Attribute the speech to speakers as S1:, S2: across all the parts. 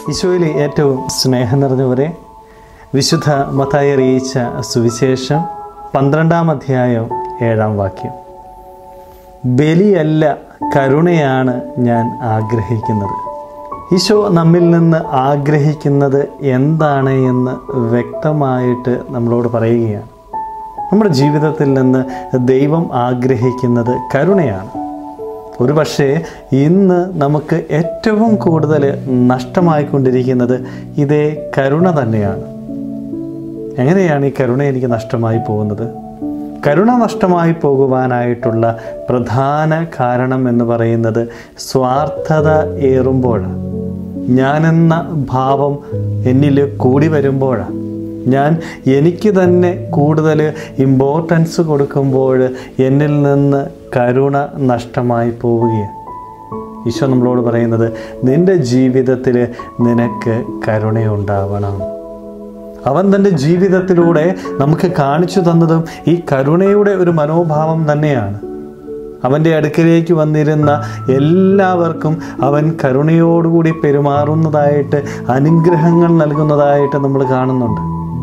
S1: ഈശോയിലെ ഏറ്റവും സ്നേഹം നിറഞ്ഞവരെ, വിശുദ്ധ മത്തായി അറിയിച്ച സുവിശേഷം 12-ാം അധ്യായം 7-ാം വാക്യം. ബലിയല്ല, കരുണയാണ് ഞാൻ ആഗ്രഹിക്കുന്നത്. ഈശോ നമ്മിൽ നിന്ന് ആഗ്രഹിക്കുന്നത് എന്താണ് എന്ന് വ്യക്തമായിട്ട് നമ്മളോട് പറയുകയാണ്. നമ്മുടെ ജീവിതത്തിൽ നിന്ന് ദൈവം ആഗ്രഹിക്കുന്നത് കരുണയാണ്. ഒരു പക്ഷേ ഇന്ന് നമുക്ക് ഏറ്റവും കൂടുതൽ നഷ്ടമായിക്കൊണ്ടിരിക്കുന്നത് ഇതേ കരുണ തന്നെയാണ്. എങ്ങനെയാണ് ഈ കരുണ എനിക്ക് നഷ്ടമായി പോകുന്നത്? കരുണ നഷ്ടമായി പോകുവാനായിട്ടുള്ള പ്രധാന കാരണം എന്ന് പറയുന്നത് സ്വാർത്ഥത ഏറുമ്പോഴാണ്. ഞാനെന്ന ഭാവം എന്നിൽ കൂടി വരുമ്പോഴാണ്. ഞാൻ എനിക്ക് തന്നെ കൂടുതൽ ഇമ്പോർട്ടൻസ് കൊടുക്കുമ്പോൾ എന്നിൽ നിന്ന് കരുണ നഷ്ടമായി പോവുകയാണ്. ഈശോ നമ്മളോട് പറയുന്നത്, നിൻ്റെ ജീവിതത്തിൽ നിനക്ക് കരുണയുണ്ടാവണം. അവൻ തൻ്റെ ജീവിതത്തിലൂടെ നമുക്ക് കാണിച്ചു തന്നതും ഈ കരുണയുടെ ഒരു മനോഭാവം തന്നെയാണ്. അവൻ്റെ അടുക്കലേക്ക് വന്നിരുന്ന എല്ലാവർക്കും അവൻ കരുണയോടുകൂടി പെരുമാറുന്നതായിട്ട്, അനുഗ്രഹങ്ങൾ നൽകുന്നതായിട്ട് നമ്മൾ കാണുന്നുണ്ട്.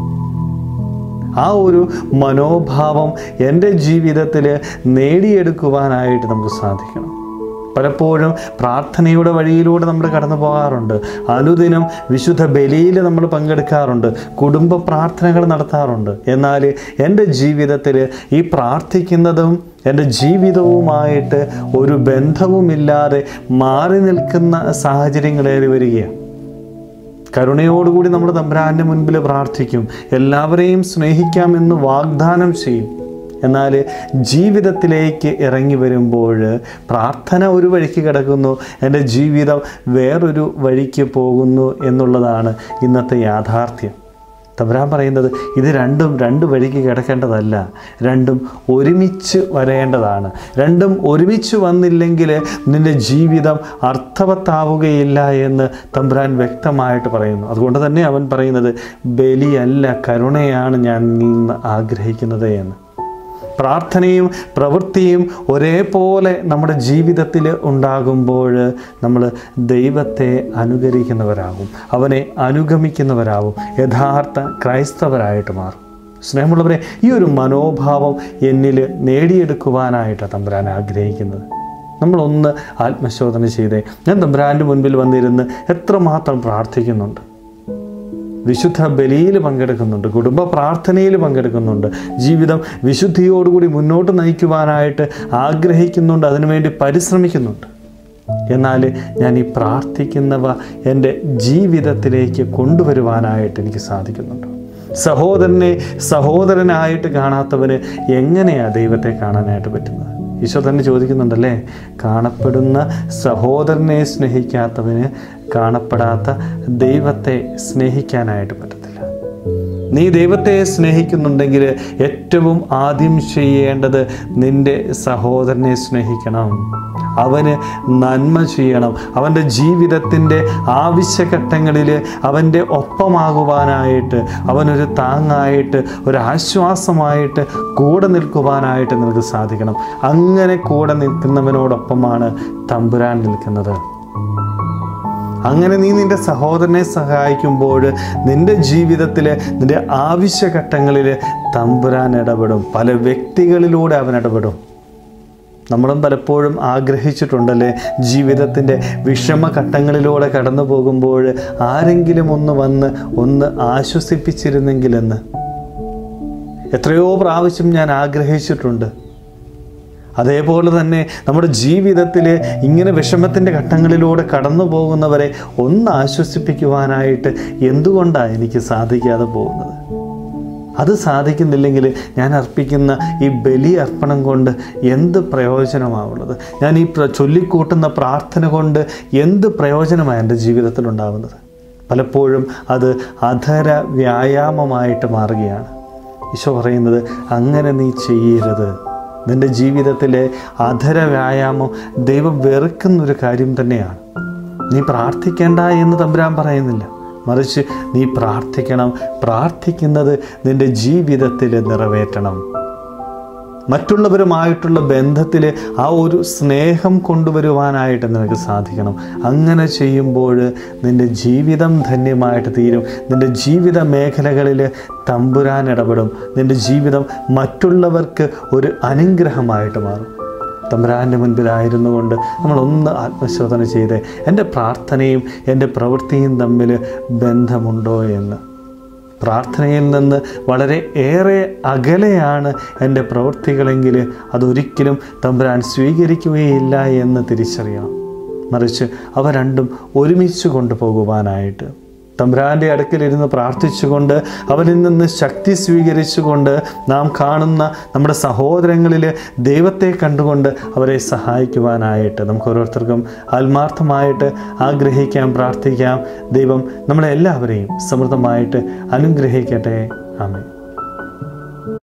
S1: ആ ഒരു മനോഭാവം എൻ്റെ ജീവിതത്തിൽ നേടിയെടുക്കുവാനായിട്ട് നമുക്ക് സാധിക്കണം. പലപ്പോഴും പ്രാർത്ഥനയുടെ വഴിയിലൂടെ നമ്മൾ കടന്നു പോകാറുണ്ട്. അനുദിനം വിശുദ്ധ ബലിയിൽ നമ്മൾ പങ്കെടുക്കാറുണ്ട്. കുടുംബ പ്രാർത്ഥനകൾ നടത്താറുണ്ട്. എന്നാൽ എൻ്റെ ജീവിതത്തിൽ ഈ പ്രാർത്ഥിക്കുന്നതും എൻ്റെ ജീവിതവുമായിട്ട് ഒരു ബന്ധവുമില്ലാതെ മാറി നിൽക്കുന്ന സാഹചര്യങ്ങളേറി വരികയാണ്. കരുണയോടുകൂടി നമ്മൾ തമ്പുരാൻ്റെ മുൻപിൽ പ്രാർത്ഥിക്കും, എല്ലാവരെയും സ്നേഹിക്കാമെന്ന് വാഗ്ദാനം ചെയ്യും. എന്നാൽ ജീവിതത്തിലേക്ക് ഇറങ്ങി വരുമ്പോൾ പ്രാർത്ഥന ഒരു വഴിക്ക് കിടക്കുന്നു, എൻ്റെ ജീവിതം വേറൊരു വഴിക്ക് പോകുന്നു എന്നുള്ളതാണ് ഇന്നത്തെ യാഥാർത്ഥ്യം. തമ്പുരാൻ പറയുന്നത്, ഇത് രണ്ടും രണ്ട് വഴിക്ക് കിടക്കേണ്ടതല്ല, രണ്ടും ഒരുമിച്ച് വരേണ്ടതാണ്. രണ്ടും ഒരുമിച്ച് വന്നില്ലെങ്കിൽ നിൻ്റെ ജീവിതം അർത്ഥവത്താവുകയില്ല എന്ന് തമ്പുരാൻ വ്യക്തമായിട്ട് പറയുന്നു. അതുകൊണ്ട് തന്നെ അവൻ പറയുന്നത്, ബലിയല്ല, കരുണയാണ് ഞാൻ നിന്ന് ആഗ്രഹിക്കുന്നത് എന്ന്. പ്രാർത്ഥനയും പ്രവൃത്തിയും ഒരേപോലെ നമ്മുടെ ജീവിതത്തിൽ ഉണ്ടാകുമ്പോൾ നമ്മൾ ദൈവത്തെ അനുകരിക്കുന്നവരാകും, അവനെ അനുഗമിക്കുന്നവരാകും, യഥാർത്ഥ ക്രൈസ്തവരായിട്ട് മാറും. സ്നേഹമുള്ളവരെ, ഈ ഒരു മനോഭാവം എന്നിൽ നേടിയെടുക്കുവാനായിട്ടാണ് തമ്പുരാൻ ആഗ്രഹിക്കുന്നത്. നമ്മളൊന്ന് ആത്മശോധന ചെയ്തേ. ഞാൻ തമ്പുരാൻ്റെ മുൻപിൽ വന്നിരുന്ന് എത്രമാത്രം പ്രാർത്ഥിക്കുന്നുണ്ട്? വിശുദ്ധ ബലിയിൽ പങ്കെടുക്കുന്നുണ്ട്, കുടുംബ പ്രാർത്ഥനയിൽ പങ്കെടുക്കുന്നുണ്ട്, ജീവിതം വിശുദ്ധിയോടുകൂടി മുന്നോട്ട് നയിക്കുവാനായിട്ട് ആഗ്രഹിക്കുന്നുണ്ട്, അതിനുവേണ്ടി പരിശ്രമിക്കുന്നുണ്ട്. എന്നാൽ ഞാൻ ഈ പ്രാർത്ഥിക്കുന്നവ എൻ്റെ ജീവിതത്തിലേക്ക് കൊണ്ടുവരുവാനായിട്ട് എനിക്ക് സാധിക്കുന്നുണ്ട്. സഹോദരനെ സഹോദരനായിട്ട് കാണാത്തവന് എങ്ങനെയാണ് ദൈവത്തെ കാണാനായിട്ട് പറ്റുന്നത്? ഈശോ തന്നെ ചോദിക്കുന്നുണ്ടല്ലേ, കാണപ്പെടുന്ന സഹോദരനെ സ്നേഹിക്കാത്തവന് കാണപ്പെടാത്ത ദൈവത്തെ സ്നേഹിക്കാനായിട്ട് പറ്റത്തില്ല. നീ ദൈവത്തെ സ്നേഹിക്കുന്നുണ്ടെങ്കിൽ ഏറ്റവും ആദ്യം ചെയ്യേണ്ടത് നിൻ്റെ സഹോദരനെ സ്നേഹിക്കണം, അവന് നന്മ ചെയ്യണം, അവൻ്റെ ജീവിതത്തിൻ്റെ ആവശ്യഘട്ടങ്ങളിൽ അവൻ്റെ ഒപ്പമാകുവാനായിട്ട്, അവനൊരു താങ്ങായിട്ട്, ഒരു ആശ്വാസമായിട്ട് കൂടെ നിൽക്കുവാനായിട്ട് നിനക്ക് സാധിക്കണം. അങ്ങനെ കൂടെ നിൽക്കുന്നവനോടൊപ്പമാണ് തമ്പുരാൻ നിൽക്കുന്നത്. അങ്ങനെ നീ നിൻ്റെ സഹോദരനെ സഹായിക്കുമ്പോൾ നിൻ്റെ ജീവിതത്തിൽ നിൻ്റെ ആവശ്യഘട്ടങ്ങളിൽ തമ്പുരാൻ ഇടപെടും. പല വ്യക്തികളിലൂടെ അവൻ ഇടപെടും. നമ്മളും പലപ്പോഴും ആഗ്രഹിച്ചിട്ടുണ്ടല്ലേ, ജീവിതത്തിൻ്റെ വിഷമഘട്ടങ്ങളിലൂടെ കടന്നു പോകുമ്പോൾ ആരെങ്കിലും ഒന്ന് ആശ്വസിപ്പിച്ചിരുന്നെങ്കിലെന്ന് എത്രയോ പ്രാവശ്യം ഞാൻ ആഗ്രഹിച്ചിട്ടുണ്ട്. അതേപോലെ തന്നെ നമ്മുടെ ജീവിതത്തിൽ ഇങ്ങനെ വിഷമത്തിൻ്റെ ഘട്ടങ്ങളിലൂടെ കടന്നു പോകുന്നവരെ ഒന്ന് ആശ്വസിപ്പിക്കുവാനായിട്ട് എന്തുകൊണ്ടാണ് എനിക്ക് സാധിക്കാതെ പോകുന്നത്? അത് സാധിക്കുന്നില്ലെങ്കിൽ ഞാൻ അർപ്പിക്കുന്ന ഈ ബലി അർപ്പണം കൊണ്ട് എന്ത് പ്രയോജനമാവുള്ളത്? ഞാൻ ഈ ചൊല്ലിക്കൂട്ടുന്ന പ്രാർത്ഥന കൊണ്ട് എന്ത് പ്രയോജനമാണ് എൻ്റെ ജീവിതത്തിലുണ്ടാകുന്നത്? പലപ്പോഴും അത് അധര വ്യായാമമായിട്ട് മാറുകയാണ്. ഈശോ പറയുന്നത്, അങ്ങനെ നീ ചെയ്യരുത്. നിൻ്റെ ജീവിതത്തിലെ അധര വ്യായാമം ദൈവം വെറുക്കുന്നൊരു കാര്യം തന്നെയാണ്. നീ പ്രാർത്ഥിക്കേണ്ട എന്ന് തമ്പുരാൻ പറയുന്നില്ല, മറിച്ച് നീ പ്രാർത്ഥിക്കണം. പ്രാർത്ഥിക്കുന്നത് നിൻ്റെ ജീവിതത്തിൽ നിറവേറ്റണം. മറ്റുള്ളവരുമായിട്ടുള്ള ബന്ധത്തിൽ ആ ഒരു സ്നേഹം കൊണ്ടുവരുവാനായിട്ട് നിനക്ക് സാധിക്കണം. അങ്ങനെ ചെയ്യുമ്പോൾ നിൻ്റെ ജീവിതം ധന്യമായിട്ട് തീരും. നിൻ്റെ ജീവിത മേഖലകളിൽ തമ്പുരാൻ ഇടപെടും. നിൻ്റെ ജീവിതം മറ്റുള്ളവർക്ക് ഒരു അനുഗ്രഹമായിട്ട് മാറും. തമ്പുരാൻ്റെ മുൻപിലായിരുന്നു കൊണ്ട് നമ്മളൊന്ന് ആത്മശോധന ചെയ്തേ, എൻ്റെ പ്രാർത്ഥനയും എൻ്റെ പ്രവൃത്തിയും തമ്മിൽ ബന്ധമുണ്ടോ എന്ന്. പ്രാർത്ഥനയിൽ നിന്ന് വളരെ ഏറെ അകലെയാണ് എൻ്റെ പ്രവൃത്തികളെങ്കിൽ അതൊരിക്കലും തമ്പുരാൻ സ്വീകരിക്കുകയില്ല എന്ന് തിരിച്ചറിയണം. മറിച്ച് അവ രണ്ടും ഒരുമിച്ച് കൊണ്ടുപോകുവാനായിട്ട് തമ്പുരാൻ്റെ അടുക്കലിരുന്ന് പ്രാർത്ഥിച്ചുകൊണ്ട് അവനിൽ നിന്ന് ശക്തി സ്വീകരിച്ചുകൊണ്ട് നാം കാണുന്ന നമ്മുടെ സഹോദരങ്ങളിൽ ദൈവത്തെ കണ്ടുകൊണ്ട് അവരെ സഹായിക്കുവാനായിട്ട് നമുക്ക് ഓരോരുത്തർക്കും ആത്മാർത്ഥമായിട്ട് ആഗ്രഹിക്കാം, പ്രാർത്ഥിക്കാം. ദൈവം നമ്മളെല്ലാവരെയും സമൃദ്ധമായിട്ട് അനുഗ്രഹിക്കട്ടെ. ആമേൻ.